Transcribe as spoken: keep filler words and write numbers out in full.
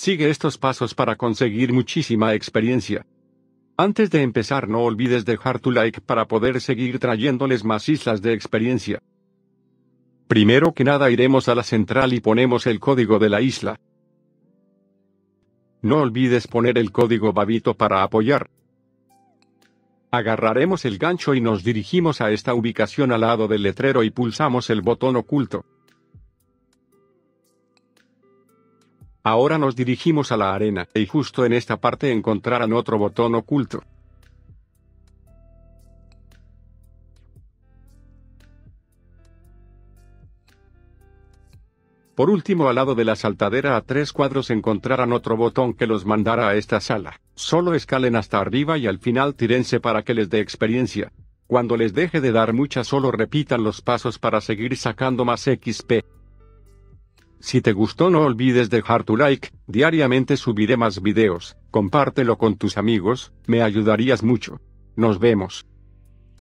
Sigue estos pasos para conseguir muchísima experiencia. Antes de empezar, no olvides dejar tu like para poder seguir trayéndoles más islas de experiencia. Primero que nada iremos a la central y ponemos el código de la isla. No olvides poner el código Babito para apoyar. Agarraremos el gancho y nos dirigimos a esta ubicación al lado del letrero y pulsamos el botón oculto. Ahora nos dirigimos a la arena, y justo en esta parte encontrarán otro botón oculto. Por último, al lado de la saltadera a tres cuadros encontrarán otro botón que los mandará a esta sala. Solo escalen hasta arriba y al final tírense para que les dé experiencia. Cuando les deje de dar mucha, solo repitan los pasos para seguir sacando más X P. Si te gustó, no olvides dejar tu like. Diariamente subiré más videos. Compártelo con tus amigos, me ayudarías mucho. Nos vemos.